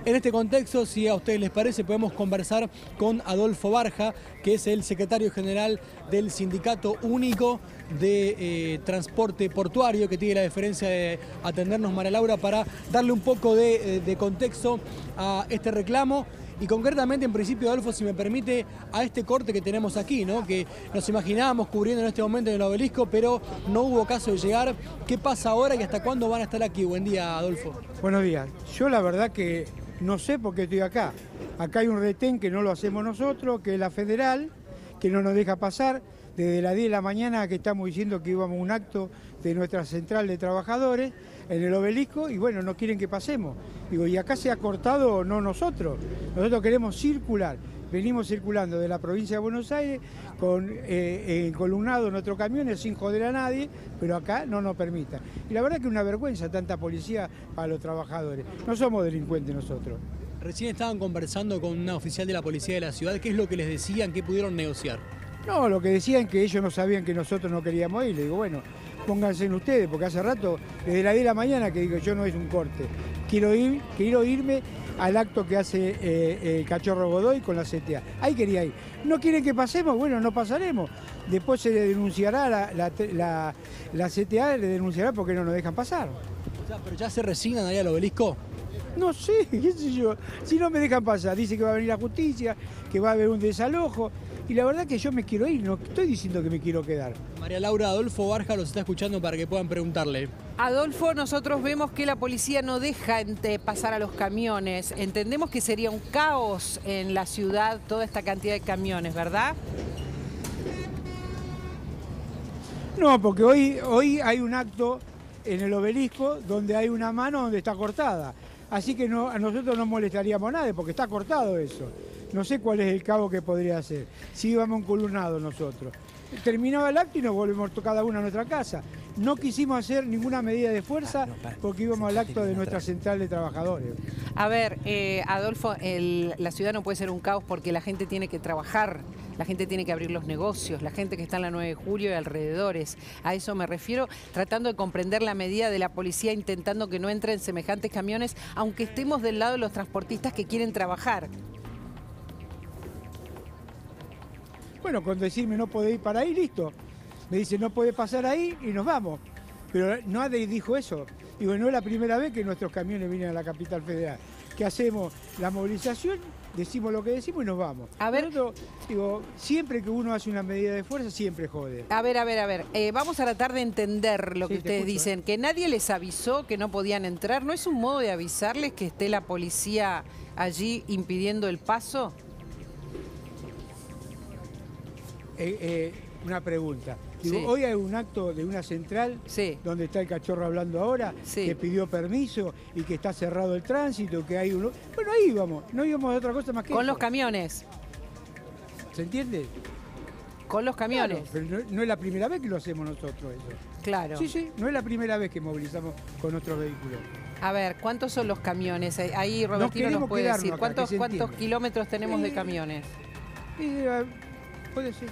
En este contexto, si a ustedes les parece, podemos conversar con Adolfo Barja, que es el secretario general del Sindicato Único de Transporte Portuario, que tiene la deferencia de atendernos, María Laura, para darle un poco de contexto a este reclamo. Y concretamente, en principio, Adolfo, si me permite, a este corte que tenemos aquí, ¿no? Que nos imaginábamos cubriendo en este momento en el Obelisco, pero no hubo caso de llegar. ¿Qué pasa ahora y hasta cuándo van a estar aquí? Buen día, Adolfo. Buenos días. Yo la verdad que no sé por qué estoy acá. Acá hay un retén que no lo hacemos nosotros, que es la federal, que no nos deja pasar. Desde las 10 de la mañana que estamos diciendo que íbamos a un acto de nuestra central de trabajadores en el Obelisco y bueno, no quieren que pasemos. Digo, y acá se ha cortado no nosotros queremos circular. Venimos circulando de la provincia de Buenos Aires con columnado en otros camiones sin joder a nadie, pero acá no nos permita. Y la verdad que es una vergüenza tanta policía para los trabajadores. No somos delincuentes nosotros. Recién estaban conversando con una oficial de la policía de la ciudad. ¿Qué es lo que les decían? ¿Qué pudieron negociar? No, lo que decían que ellos no sabían que nosotros no queríamos ir. Le digo, bueno, pónganse en ustedes, porque hace rato, desde las 10 de la mañana que digo, yo no es un corte. Quiero irme al acto que hace el Cachorro Godoy con la CTA. Ahí quería ir. ¿No quieren que pasemos? Bueno, no pasaremos. Después se le denunciará la CTA, le denunciará porque no nos dejan pasar. O sea, ¿pero ya se resignan ahí al Obelisco? No sé, qué sé yo. Si no me dejan pasar, dice que va a venir la justicia, que va a haber un desalojo. Y la verdad que yo me quiero ir, no estoy diciendo que me quiero quedar. María Laura, Adolfo Barja los está escuchando para que puedan preguntarle. Adolfo, nosotros vemos que la policía no deja pasar a los camiones. Entendemos que sería un caos en la ciudad toda esta cantidad de camiones, ¿verdad? No, porque hoy hay un acto en el Obelisco donde hay una mano donde está cortada. Así que a nosotros no molestaríamos a nadie porque está cortado eso. No sé cuál es el cabo que podría hacer. Si íbamos encolumnados nosotros. Terminaba el acto y nos volvemos cada uno a nuestra casa. No quisimos hacer ninguna medida de fuerza porque íbamos al acto de nuestra central de trabajadores. A ver, Adolfo, la ciudad no puede ser un caos porque la gente tiene que trabajar, la gente tiene que abrir los negocios, la gente que está en la 9 de julio y alrededores. A eso me refiero, tratando de comprender la medida de la policía, intentando que no entren semejantes camiones, aunque estemos del lado de los transportistas que quieren trabajar. Bueno, con decirme no podés ir para ahí, listo. Me dice no podés pasar ahí y nos vamos. Pero nadie dijo eso. Digo, no es la primera vez que nuestros camiones vienen a la capital federal. Que hacemos la movilización, decimos lo que decimos y nos vamos. A ver, nosotros, digo, siempre que uno hace una medida de fuerza, siempre jode. A ver. Vamos a tratar de entender lo que ustedes dicen. Que nadie les avisó que no podían entrar. ¿No es un modo de avisarles que esté la policía allí impidiendo el paso? Una pregunta. Digo, Sí. hoy hay un acto de una central donde está el Cachorro hablando ahora, que pidió permiso y que está cerrado el tránsito, que hay uno. Bueno, ahí íbamos, no íbamos a otra cosa más que Con eso. los camiones. ¿Se entiende? Con los camiones. Claro, pero no es la primera vez que lo hacemos nosotros eso. Claro. Sí, no es la primera vez que movilizamos con otros vehículos. A ver, ¿cuántos son los camiones? Ahí Robertino nos puede decir. Acá, ¿Cuántos kilómetros tenemos de camiones? Puede ser.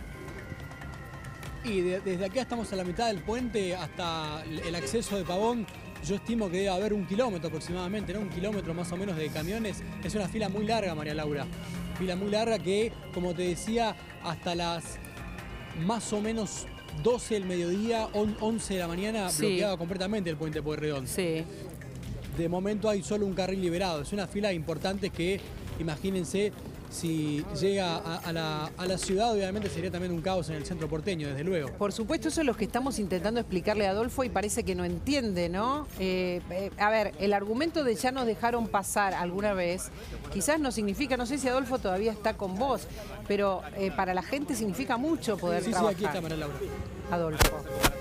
Y desde acá estamos a la mitad del puente hasta el acceso de Pavón. Yo estimo que debe haber 1 kilómetro aproximadamente, ¿no? 1 kilómetro más o menos de camiones. Es una fila muy larga, María Laura. Fila muy larga que, como te decía, hasta las más o menos 12 del mediodía, 11 de la mañana, bloqueaba completamente el puente Pueyrredón. Sí. De momento hay solo un carril liberado. Es una fila importante que, imagínense, si llega a la ciudad, obviamente sería también un caos en el centro porteño, desde luego. Por supuesto, eso es lo que estamos intentando explicarle a Adolfo y parece que no entiende, ¿no? A ver, el argumento de ya nos dejaron pasar alguna vez, quizás no significa, no sé si Adolfo todavía está con vos, pero para la gente significa mucho poder trabajar. Sí, aquí está María Laura. Adolfo.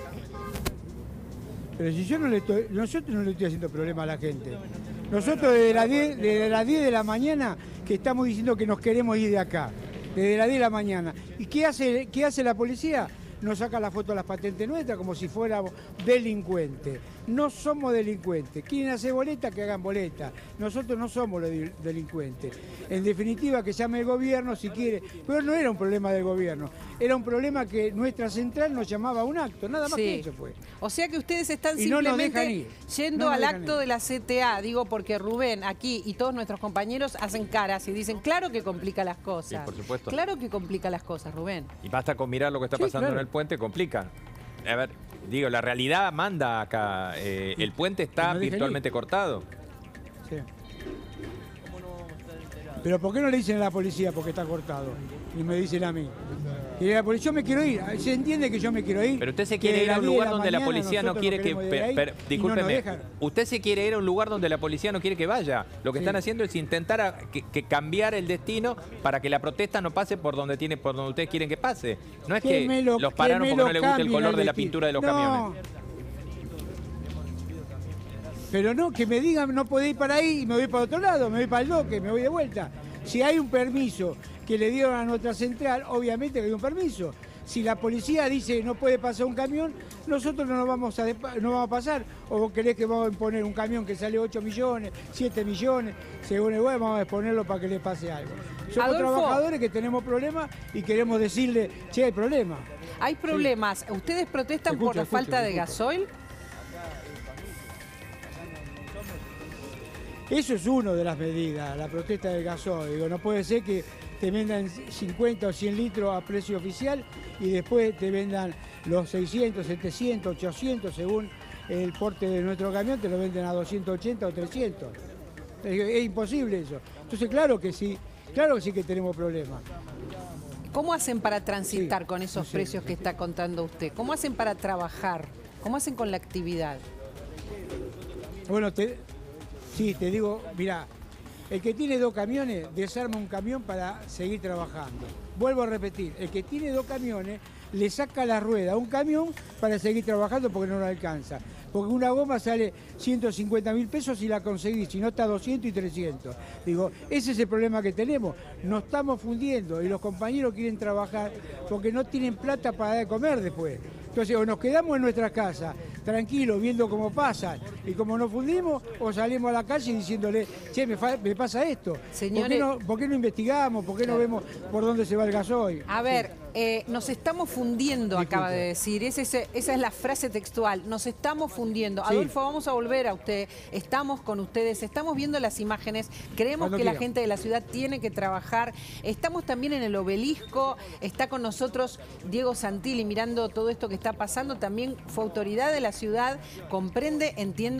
Pero si nosotros no le estoy haciendo problema a la gente. Nosotros desde las 10 de la mañana que estamos diciendo que nos queremos ir de acá. Desde las 10 de la mañana. ¿Y qué hace la policía? Nos saca la foto de las patentes nuestras como si fuéramos delincuentes. no somos delincuentes. Quieren hacer boleta, que hagan boleta. Nosotros no somos los delincuentes. En definitiva, que llame el gobierno si quiere. Pero no era un problema del gobierno. Era un problema que nuestra central nos llamaba a un acto. Nada más que eso fue. O sea que ustedes están Y no nos simplemente dejan ir. yendo No nos al dejan acto ir. de la CTA. Digo, porque Rubén aquí y todos nuestros compañeros hacen caras y dicen, claro que complica las cosas. Sí, por supuesto. Claro que complica las cosas, Rubén. Y basta con mirar lo que está Sí, pasando claro. en el puente, complica. A ver, digo, la realidad manda acá. El puente está No dejen virtualmente cortado. Sí. Pero ¿por qué no le dicen a la policía porque está cortado? Y me dicen a mí. Y la policía, yo me quiero ir. Se entiende que yo me quiero ir. Pero usted se que quiere ir a las un 10 de lugar la donde la mañana policía no nosotros quiere nos que... queremos ir de ahí y no nos discúlpeme, dejan. usted se quiere ir a un lugar donde la policía no quiere que vaya. Lo que Sí. están haciendo es intentar que cambiar el destino para que la protesta no pase por donde ustedes quieren que pase. No es que los pararon porque no les gusta el color de la pintura de los camiones. Pero no, que me digan no podés ir para ahí y me voy para otro lado, me voy para el doque, me voy de vuelta. Si hay un permiso que le dieron a nuestra central, obviamente que hay un permiso. Si la policía dice no puede pasar un camión, nosotros no vamos a pasar. ¿O vos querés que vamos a imponer un camión que sale 8 millones, 7 millones? Según el web vamos a exponerlo para que le pase algo. Somos Adolfo. trabajadores que tenemos problemas y queremos decirle, che, hay problemas. Hay problemas. ¿Ustedes protestan por la falta de gasoil? Eso es una de las medidas, la protesta del gasoil. Digo, no puede ser que te vendan 50 o 100 litros a precio oficial y después te vendan los 600, 700, 800 según el porte de nuestro camión, te lo venden a 280 o 300. Es imposible eso. Entonces, claro que sí que tenemos problemas. ¿Cómo hacen para transitar Sí, con esos no sé. precios que está contando usted? ¿Cómo hacen para trabajar? ¿Cómo hacen con la actividad? Bueno, te digo, mirá, el que tiene 2 camiones desarma un camión para seguir trabajando. Vuelvo a repetir, el que tiene 2 camiones le saca la rueda a un camión para seguir trabajando porque no lo alcanza. Porque una goma sale 150.000 pesos y la conseguís, si no está 200 y 300. Digo, ese es el problema que tenemos. Nos estamos fundiendo y los compañeros quieren trabajar porque no tienen plata para dar de comer después. Entonces, o nos quedamos en nuestras casas, tranquilos, viendo cómo pasan, y como nos fundimos, o salimos a la calle diciéndole, che, me pasa esto. Señores, ¿Por qué no investigamos? ¿Por qué no vemos por dónde se va el gasoil? A ver, nos estamos fundiendo, acaba de decir. Esa es la frase textual. Nos estamos fundiendo. Sí. Adolfo, vamos a volver a usted. Estamos con ustedes. Estamos viendo las imágenes. Creemos Cuando que la quiera. gente de la ciudad tiene que trabajar. Estamos también en el Obelisco. Está con nosotros Diego Santilli mirando todo esto que está pasando. También fue autoridad de la ciudad. Comprende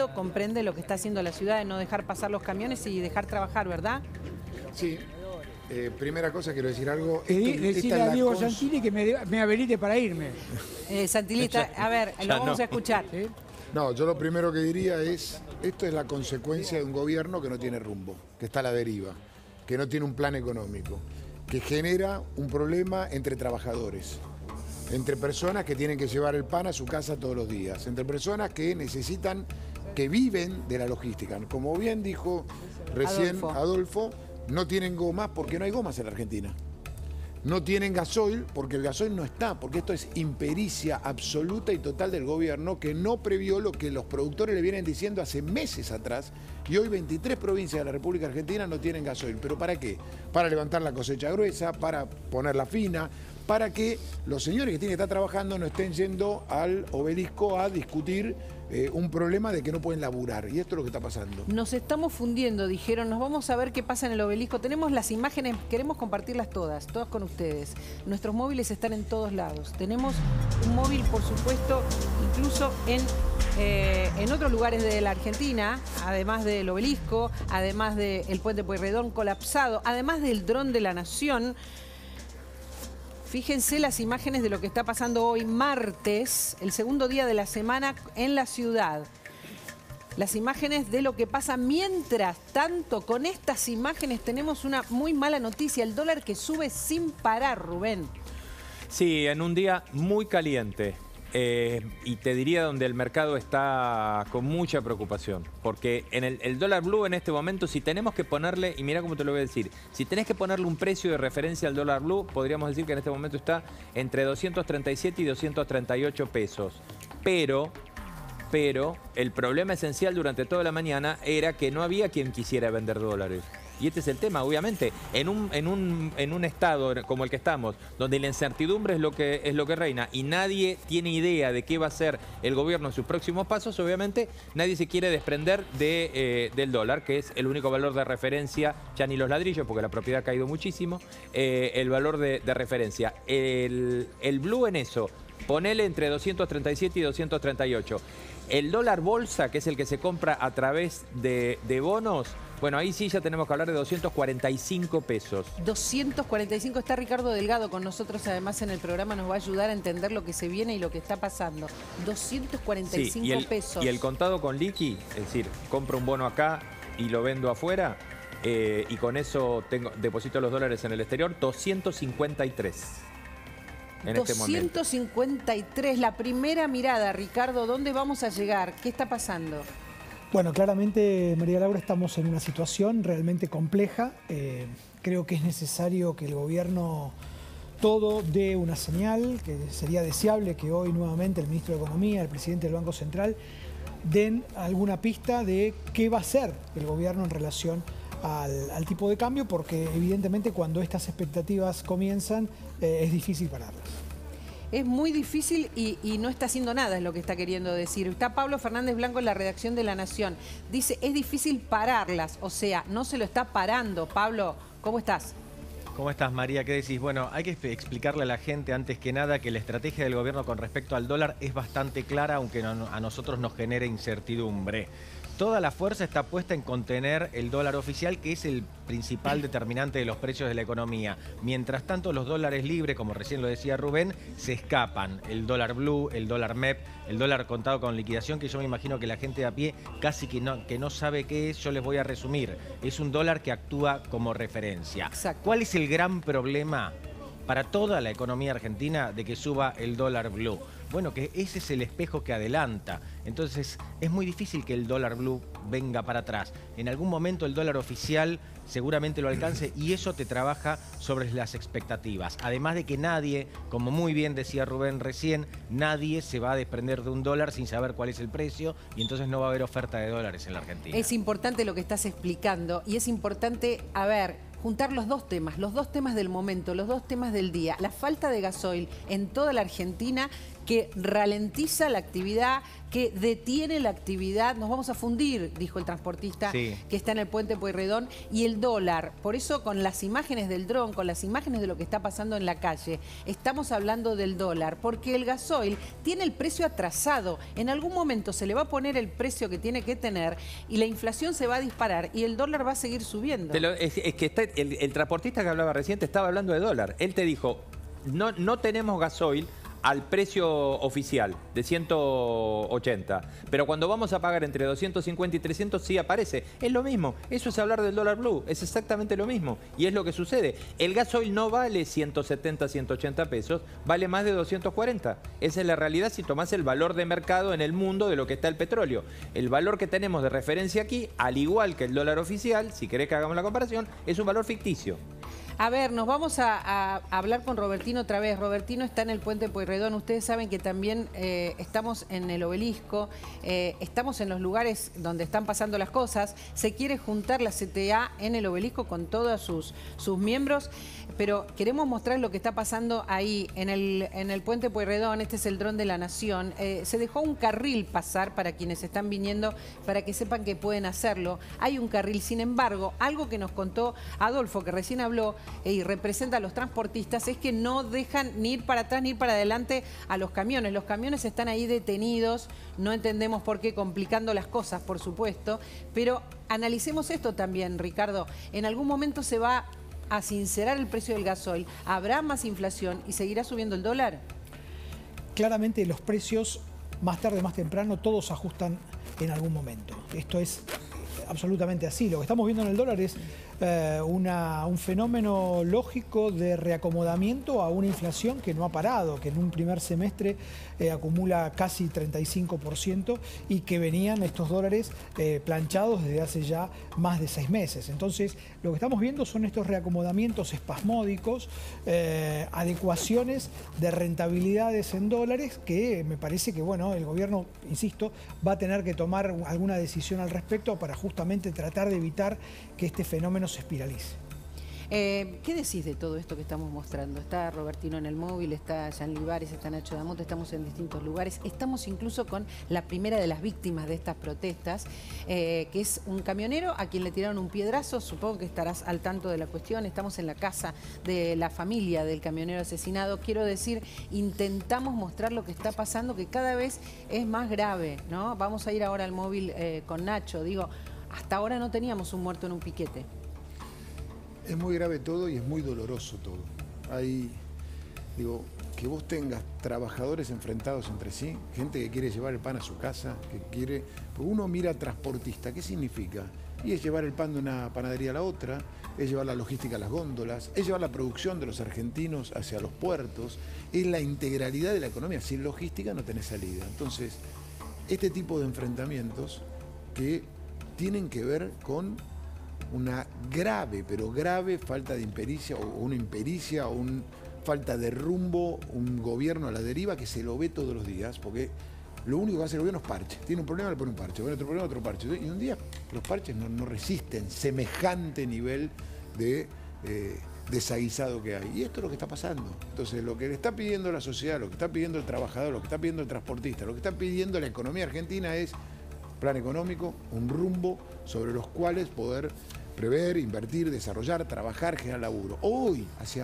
lo que está haciendo la ciudad de no dejar pasar los camiones y dejar trabajar, ¿verdad? Sí. Primera cosa, quiero decir algo. Decirle a Diego Santilli que me habilite para irme. Santilli, a ver, lo vamos a escuchar. ¿Sí? No, yo lo primero que diría es, esto es la consecuencia de un gobierno que no tiene rumbo, que está a la deriva, que no tiene un plan económico, que genera un problema entre trabajadores, entre personas que tienen que llevar el pan a su casa todos los días, entre personas que necesitan, que viven de la logística. Como bien dijo recién Adolfo, no tienen gomas porque no hay gomas en la Argentina. No tienen gasoil porque el gasoil no está, porque esto es impericia absoluta y total del gobierno que no previó lo que los productores le vienen diciendo hace meses atrás, y hoy 23 provincias de la República Argentina no tienen gasoil. ¿Pero para qué? Para levantar la cosecha gruesa, para ponerla fina, para que los señores que tienen que estar trabajando no estén yendo al Obelisco a discutir un problema de que no pueden laburar. Y esto es lo que está pasando. Nos estamos fundiendo, dijeron. Nos vamos a ver qué pasa en el Obelisco. Tenemos las imágenes, queremos compartirlas todas con ustedes. Nuestros móviles están en todos lados. Tenemos un móvil, por supuesto, incluso en otros lugares de la Argentina, además del Obelisco, además del Puente Pueyrredón colapsado, además del dron de la Nación. Fíjense las imágenes de lo que está pasando hoy, martes, el segundo día de la semana en la ciudad. Las imágenes de lo que pasa. Mientras tanto, con estas imágenes tenemos una muy mala noticia. El dólar que sube sin parar, Rubén. Sí, en un día muy caliente. Y te diría donde el mercado está con mucha preocupación, porque en el dólar blue en este momento, si tenemos que ponerle, y mira cómo te lo voy a decir, si tenés que ponerle un precio de referencia al dólar blue, podríamos decir que en este momento está entre 237 y 238 pesos. Pero pero el problema esencial durante toda la mañana era que no había quien quisiera vender dólares. Y este es el tema, obviamente. En un estado como el que estamos, donde la incertidumbre es lo que reina y nadie tiene idea de qué va a hacer el gobierno en sus próximos pasos, obviamente nadie se quiere desprender del dólar, que es el único valor de referencia, ya ni los ladrillos, porque la propiedad ha caído muchísimo, el valor de referencia. El blue en eso, ponele entre 237 y 238. El dólar bolsa, que es el que se compra a través de bonos, bueno, ahí sí ya tenemos que hablar de 245 pesos. 245, está Ricardo Delgado con nosotros, además en el programa nos va a ayudar a entender lo que se viene y lo que está pasando. 245 pesos. Y el contado con liqui, es decir, compro un bono acá y lo vendo afuera, y con eso deposito los dólares en el exterior, 253. En 253, la primera mirada, Ricardo, ¿dónde vamos a llegar? ¿Qué está pasando? Bueno, claramente, María Laura, estamos en una situación realmente compleja. Creo que es necesario que el gobierno todo dé una señal, que sería deseable que hoy nuevamente el ministro de Economía, el presidente del Banco Central, den alguna pista de qué va a hacer el gobierno en relación al tipo de cambio, porque evidentemente cuando estas expectativas comienzan es difícil pararlas. Es muy difícil y no está haciendo nada, es lo que está queriendo decir. Está Pablo Fernández Blanco en la redacción de La Nación. Dice, es difícil pararlas, o sea, no se lo está parando. Pablo, ¿cómo estás? ¿Cómo estás, María? ¿Qué decís? Bueno, hay que explicarle a la gente antes que nada que la estrategia del gobierno con respecto al dólar es bastante clara, aunque a nosotros nos genere incertidumbre. Toda la fuerza está puesta en contener el dólar oficial, que es el principal determinante de los precios de la economía. Mientras tanto, los dólares libres, como recién lo decía Rubén, se escapan. El dólar blue, el dólar MEP, el dólar contado con liquidación, que yo me imagino que la gente de a pie casi que no sabe qué es, yo les voy a resumir. Es un dólar que actúa como referencia. Exacto. ¿Cuál es el gran problema para toda la economía argentina de que suba el dólar blue? Bueno, que ese es el espejo que adelanta. Entonces, es muy difícil que el dólar blue venga para atrás. En algún momento el dólar oficial seguramente lo alcance y eso te trabaja sobre las expectativas. Además de que nadie, como muy bien decía Rubén recién, nadie se va a desprender de un dólar sin saber cuál es el precio y entonces no va a haber oferta de dólares en la Argentina. Es importante lo que estás explicando y es importante, juntar los dos temas del momento, los dos temas del día. La falta de gasoil en toda la Argentina que ralentiza la actividad, que detiene la actividad. Nos vamos a fundir, dijo el transportista que está en el puente Pueyrredón, y el dólar. Por eso, con las imágenes del dron, con las imágenes de lo que está pasando en la calle, estamos hablando del dólar, porque el gasoil tiene el precio atrasado. En algún momento se le va a poner el precio que tiene que tener y la inflación se va a disparar y el dólar va a seguir subiendo. Es que está, el transportista que hablaba recién te estaba hablando de dólar. Él te dijo, no tenemos gasoil al precio oficial de 180, pero cuando vamos a pagar entre 250 y 300 sí aparece. Es lo mismo, eso es hablar del dólar blue, es exactamente lo mismo y es lo que sucede. El gasoil no vale 170, 180 pesos, vale más de 240. Esa es la realidad si tomás el valor de mercado en el mundo de lo que está el petróleo. El valor que tenemos de referencia aquí, al igual que el dólar oficial, si querés que hagamos la comparación, es un valor ficticio. A ver, nos vamos a hablar con Robertino otra vez. Robertino está en el puente Pueyrredón. Ustedes saben que también estamos en el Obelisco, estamos en los lugares donde están pasando las cosas. Se quiere juntar la CTA en el Obelisco con todos sus miembros, pero queremos mostrar lo que está pasando ahí en el puente Pueyrredón. Este es el dron de La Nación. Se dejó un carril pasar para quienes están viniendo, para que sepan que pueden hacerlo. Hay un carril, sin embargo, algo que nos contó Adolfo, que recién habló, y representa a los transportistas, es que no dejan ni ir para atrás ni ir para adelante a los camiones. Los camiones están ahí detenidos, no entendemos por qué, complicando las cosas, por supuesto, pero analicemos esto también, Ricardo. En algún momento se va a sincerar el precio del gasoil, habrá más inflación y seguirá subiendo el dólar. Claramente los precios, más tarde, más temprano, todos se ajustan en algún momento. Esto es absolutamente así. Lo que estamos viendo en el dólar es un fenómeno lógico de reacomodamiento a una inflación que no ha parado, que en un primer semestre acumula casi 35% y que venían estos dólares planchados desde hace ya más de 6 meses. Entonces, lo que estamos viendo son estos reacomodamientos espasmódicos, adecuaciones de rentabilidades en dólares que me parece que, bueno, el gobierno, insisto, va a tener que tomar alguna decisión al respecto para justamente tratar de evitar que este fenómeno se espiralice. ¿Qué decís de todo esto que estamos mostrando? Está Robertino en el móvil, está Jean Libares, está Nacho D'Amonte, estamos en distintos lugares. Estamos incluso con la primera de las víctimas de estas protestas, que es un camionero a quien le tiraron un piedrazo. Supongo que estarás al tanto de la cuestión. Estamos en la casa de la familia del camionero asesinado. Quiero decir, intentamos mostrar lo que está pasando, que cada vez es más grave, ¿no? Vamos a ir ahora al móvil con Nacho. Digo, hasta ahora no teníamos un muerto en un piquete. Es muy grave todo y es muy doloroso todo. Hay, digo, que vos tengas trabajadores enfrentados entre sí, gente que quiere llevar el pan a su casa, que quiere... Porque uno mira transportista, ¿qué significa? Y es llevar el pan de una panadería a la otra, es llevar la logística a las góndolas, es llevar la producción de los argentinos hacia los puertos, es la integralidad de la economía. Sin logística no tenés salida. Entonces, este tipo de enfrentamientos que tienen que ver con una grave, pero grave falta de impericia, o una impericia, o una falta de rumbo, un gobierno a la deriva que se lo ve todos los días, porque lo único que hace el gobierno es parche. Tiene un problema, le pone un parche, otro problema, otro parche. Y un día los parches no resisten semejante nivel de desaguisado que hay. Y esto es lo que está pasando. Entonces, lo que le está pidiendo la sociedad, lo que está pidiendo el trabajador, lo que está pidiendo el transportista, lo que está pidiendo la economía argentina es plan económico, un rumbo sobre los cuales poder prever, invertir, desarrollar, trabajar, generar laburo. Hoy,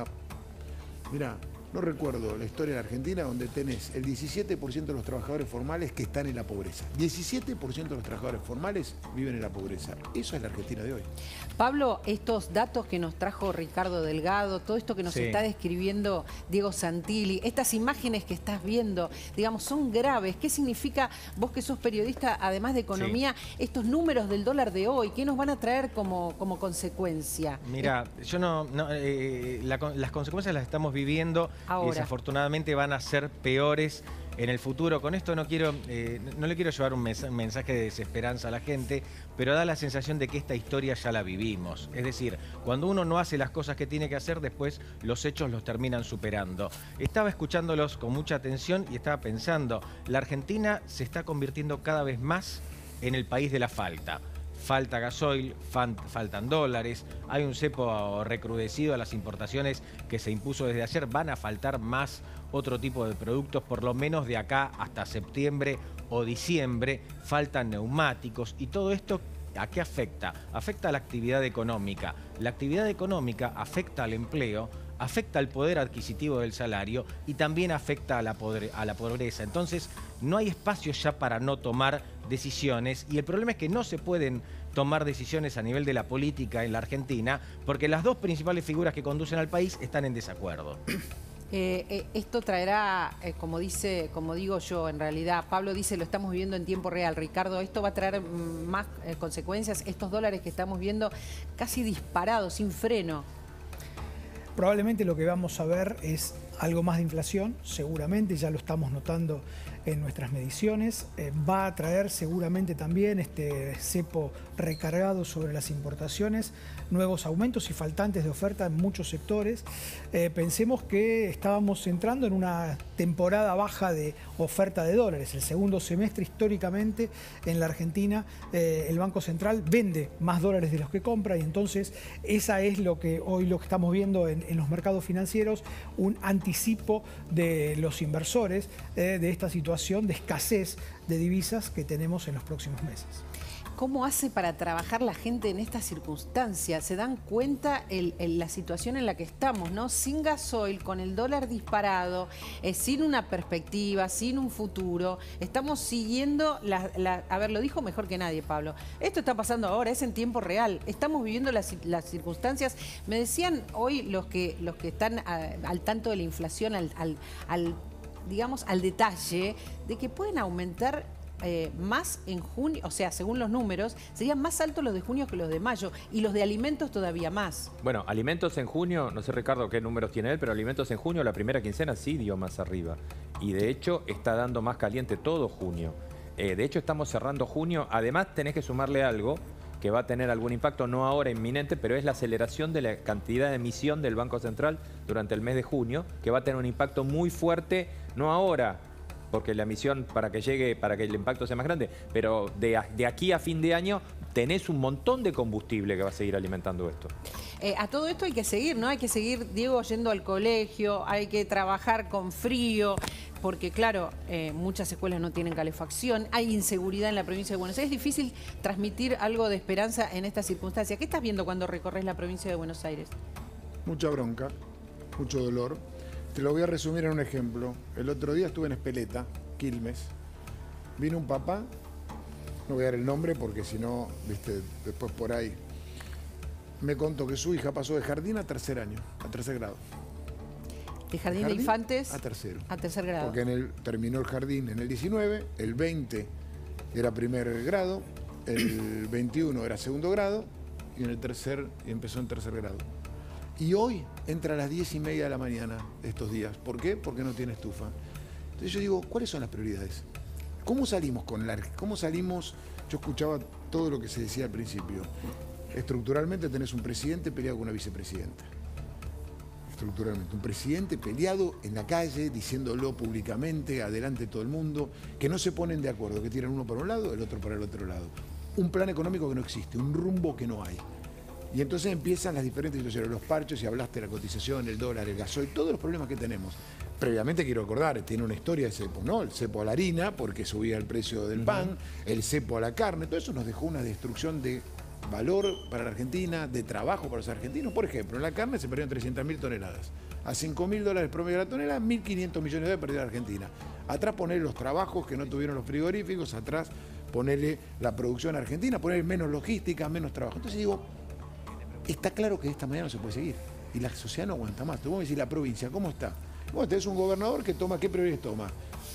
mirá, no recuerdo la historia de la Argentina donde tenés el 17% de los trabajadores formales que están en la pobreza. 17% de los trabajadores formales viven en la pobreza. Eso es la Argentina de hoy. Pablo, estos datos que nos trajo Ricardo Delgado, todo esto que nos está describiendo Diego Santilli, estas imágenes que estás viendo, digamos, son graves. ¿Qué significa, vos que sos periodista, además de economía, estos números del dólar de hoy? ¿Qué nos van a traer como consecuencia? Mira, yo las consecuencias las estamos viviendo ahora. Y desafortunadamente van a ser peores en el futuro. Con esto no le quiero llevar un mensaje de desesperanza a la gente, pero da la sensación de que esta historia ya la vivimos. Es decir, cuando uno no hace las cosas que tiene que hacer, después los hechos los terminan superando. Estaba escuchándolos con mucha atención y estaba pensando, la Argentina se está convirtiendo cada vez más en el país de la falta. Falta gasoil, faltan dólares, hay un cepo recrudecido a las importaciones que se impuso desde ayer, van a faltar más otro tipo de productos, por lo menos de acá hasta septiembre o diciembre, faltan neumáticos y todo esto, ¿a qué afecta? Afecta a la actividad económica. La actividad económica afecta al empleo, afecta al poder adquisitivo del salario y también afecta a la pobreza. Entonces, no hay espacio ya para no tomar decisiones y el problema es que no se pueden tomar decisiones a nivel de la política en la Argentina porque las dos principales figuras que conducen al país están en desacuerdo. Esto traerá, como digo yo, en realidad, Pablo dice, lo estamos viviendo en tiempo real. Ricardo, esto va a traer más consecuencias, estos dólares que estamos viendo casi disparados, sin freno. Probablemente lo que vamos a ver es algo más de inflación, seguramente, ya lo estamos notando en nuestras mediciones. Va a traer seguramente también este cepo recargado sobre las importaciones, nuevos aumentos y faltantes de oferta en muchos sectores. Pensemos que estábamos entrando en una temporada baja de oferta de dólares. El segundo semestre históricamente en la Argentina el Banco Central vende más dólares de los que compra y entonces esa es lo que hoy estamos viendo en los mercados financieros, un anticipo de los inversores de esta situación de escasez de divisas que tenemos en los próximos meses. ¿Cómo hace para trabajar la gente en estas circunstancias? ¿Se dan cuenta la situación en la que estamos, ¿no? Sin gasoil, con el dólar disparado, sin una perspectiva, sin un futuro. Estamos siguiendo, a ver, lo dijo mejor que nadie, Pablo. Esto está pasando ahora, es en tiempo real. Estamos viviendo las circunstancias. Me decían hoy los que están al tanto de la inflación, digamos, al detalle, de que pueden aumentar más en junio, o sea, según los números, serían más altos los de junio que los de mayo, y los de alimentos todavía más. Bueno, alimentos en junio, no sé Ricardo qué números tiene él, pero alimentos en junio, la primera quincena sí dio más arriba. Y de hecho está dando más caliente todo junio. De hecho estamos cerrando junio, además tenés que sumarle algo que va a tener algún impacto, no ahora inminente, pero es la aceleración de la cantidad de emisión del Banco Central durante el mes de junio, que va a tener un impacto muy fuerte, no ahora, porque la emisión para que llegue, para que el impacto sea más grande, pero de aquí a fin de año tenés un montón de combustible que va a seguir alimentando esto. A todo esto hay que seguir, ¿no? Hay que seguir, Diego, yendo al colegio, hay que trabajar con frío, porque claro, muchas escuelas no tienen calefacción, hay inseguridad en la provincia de Buenos Aires. Es difícil transmitir algo de esperanza en estas circunstancias. ¿Qué estás viendo cuando recorres la provincia de Buenos Aires? Mucha bronca, mucho dolor. Te lo voy a resumir en un ejemplo. El otro día estuve en Espeleta, Quilmes. Vino un papá, no voy a dar el nombre porque si no, viste, después por ahí. Me contó que su hija pasó de jardín a tercer año, a tercer grado. ¿De jardín de infantes? A tercero. A tercer grado. Porque terminó el jardín en el 19, el 20 era primer grado, el 21 era segundo grado y empezó en tercer grado. Y hoy entra a las 10:30 de la mañana estos días. ¿Por qué? Porque no tiene estufa. Entonces yo digo, ¿cuáles son las prioridades? ¿Cómo salimos Yo escuchaba todo lo que se decía al principio. Estructuralmente tenés un presidente peleado con una vicepresidenta. Estructuralmente. Un presidente peleado en la calle, diciéndolo públicamente, adelante de todo el mundo, que no se ponen de acuerdo, que tiran uno para un lado, el otro para el otro lado. Un plan económico que no existe, un rumbo que no hay. Y entonces empiezan las diferentes situaciones, los parchos, y hablaste de la cotización, el dólar, el gasoil, todos los problemas que tenemos. Previamente quiero recordar, tiene una historia el cepo, ¿no? El cepo a la harina, porque subía el precio del pan, el cepo a la carne, todo eso nos dejó una destrucción de valor para la Argentina, de trabajo para los argentinos. Por ejemplo, en la carne se perdieron 300.000 toneladas. A $5.000 promedio de la tonelada, 1.500 millones de dólares perdió la Argentina. Atrás poner los trabajos que no tuvieron los frigoríficos, atrás ponerle la producción argentina, poner menos logística, menos trabajo. Entonces digo, está claro que de esta manera no se puede seguir. Y la sociedad no aguanta más. Te voy a decir, la provincia, ¿cómo está? Bueno, tenés un gobernador que toma, ¿qué prioridades toma?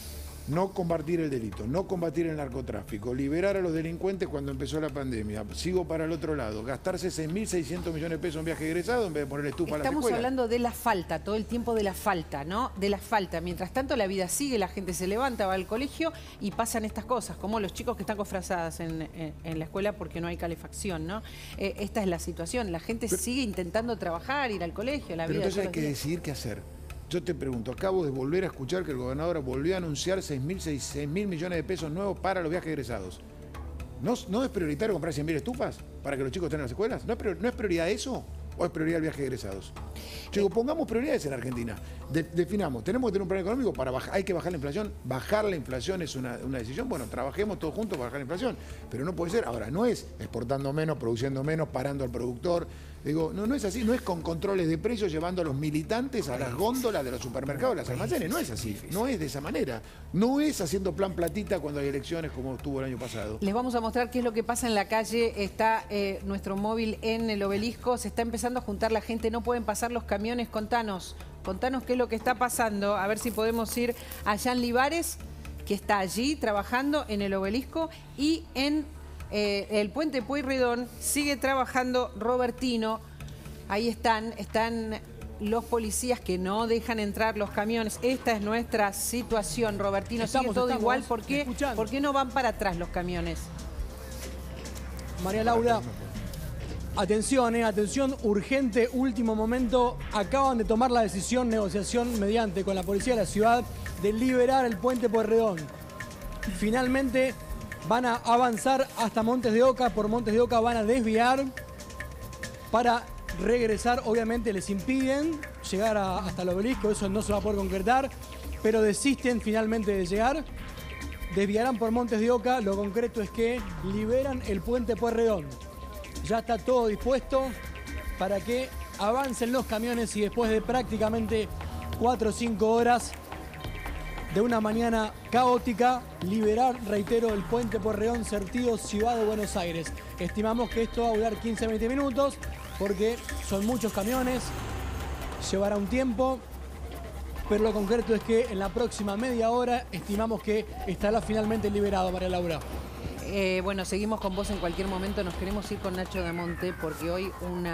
No combatir el delito, no combatir el narcotráfico, liberar a los delincuentes cuando empezó la pandemia. Sigo para el otro lado, gastarse 6.600 millones de pesos en viaje egresado en vez de ponerle estufa a las escuelas. Estamos hablando de la falta, todo el tiempo de la falta, ¿no? De la falta. Mientras tanto la vida sigue, la gente se levanta, va al colegio y pasan estas cosas, como los chicos que están cofrazadas en la escuela porque no hay calefacción, ¿no? Esta es la situación, la gente sigue intentando trabajar, ir al colegio, la vida. Pero entonces hay que decidir qué hacer. Yo te pregunto, acabo de volver a escuchar que el gobernador volvió a anunciar 6.000 millones de pesos nuevos para los viajes egresados. ¿No es prioritario comprar 100.000 estufas para que los chicos estén en las escuelas? ¿No es prioridad eso o es prioridad el viaje de egresados? Yo digo, pongamos prioridades en Argentina. Definamos, tenemos que tener un plan económico para bajar, hay que bajar la inflación. Bajar la inflación es una decisión. Bueno, trabajemos todos juntos para bajar la inflación. Pero no puede ser, ahora no es exportando menos, produciendo menos, parando al productor. Digo, no es así, no es con controles de precios llevando a los militantes a las góndolas de los supermercados, de las almacenes, no es así, no es de esa manera. No es haciendo plan platita cuando hay elecciones como estuvo el año pasado. Les vamos a mostrar qué es lo que pasa en la calle. Está nuestro móvil en el Obelisco, se está empezando a juntar la gente, no pueden pasar los camiones. Contanos qué es lo que está pasando, a ver si podemos ir a Jan Libares, que está allí trabajando en el Obelisco, y en el puente Pueyrredón sigue trabajando Robertino. Ahí están los policías que no dejan entrar los camiones. Esta es nuestra situación, Robertino. Sigue todo igual. ¿Por qué no van para atrás los camiones? María Laura, atención, atención, urgente, último momento. Acaban de tomar la decisión, negociación mediante con la policía de la ciudad, de liberar el puente Pueyrredón. Finalmente van a avanzar hasta Montes de Oca. Por Montes de Oca van a desviar para regresar. Obviamente les impiden llegar hasta el Obelisco, eso no se va a poder concretar, pero desisten finalmente de llegar. Desviarán por Montes de Oca. Lo concreto es que liberan el puente Pueyrredón. Ya está todo dispuesto para que avancen los camiones y después de prácticamente 4 o 5 horas de una mañana caótica, liberar, reitero, el puente Pueyrredón, Sentido Ciudad de Buenos Aires. Estimamos que esto va a durar 15-20 minutos porque son muchos camiones, llevará un tiempo, pero lo concreto es que en la próxima media hora estimamos que estará finalmente liberado, María Laura. Bueno, seguimos con vos en cualquier momento. Nos queremos ir con Nacho Damonte porque hoy una